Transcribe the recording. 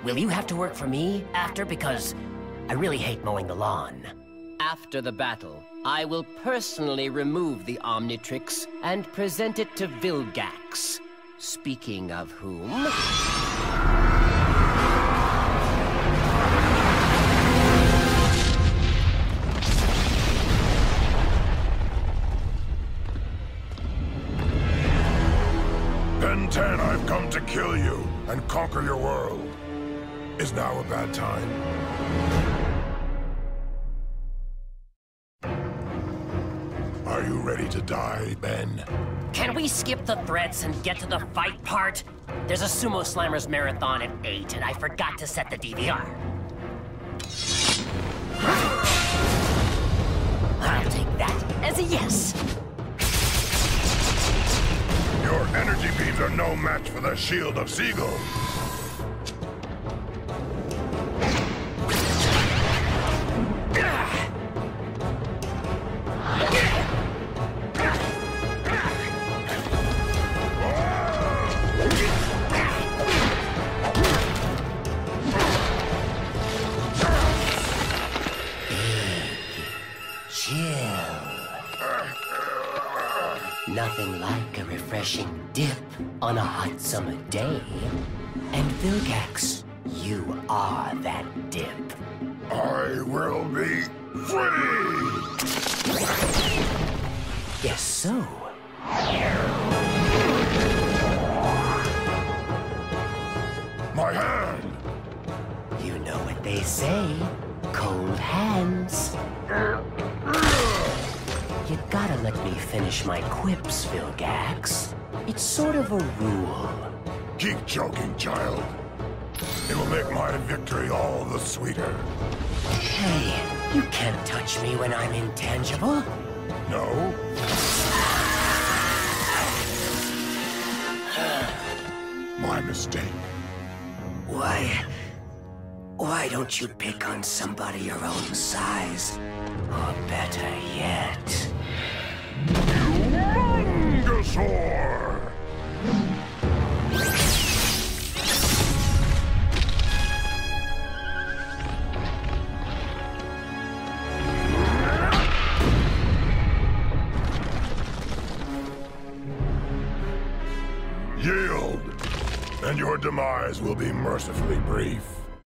will you have to work for me after? Because I really hate mowing the lawn. After the battle, I will personally remove the Omnitrix and present it to Vilgax. Speaking of whom... Ben 10, I've come to kill you and conquer your world. Is now a bad time? Are you ready to die, Ben? Can we skip the threats and get to the fight part? There's a Sumo Slammers marathon at 8, and I forgot to set the DVR. I'll take that as a yes. Your energy beams are no match for the shield of Seagull. Nothing like a refreshing dip on a hot summer day. And Vilgax, you are that dip. I will be free! Guess so. My hand! You know what they say, cold hands. You gotta let me finish my quips, Vilgax. It's sort of a rule. Keep joking, child. It will make my victory all the sweeter. Hey, you can't touch me when I'm intangible. No? My mistake. Why don't you pick on somebody your own size? Or better yet... Humongousaur! Yield, and your demise will be mercifully brief.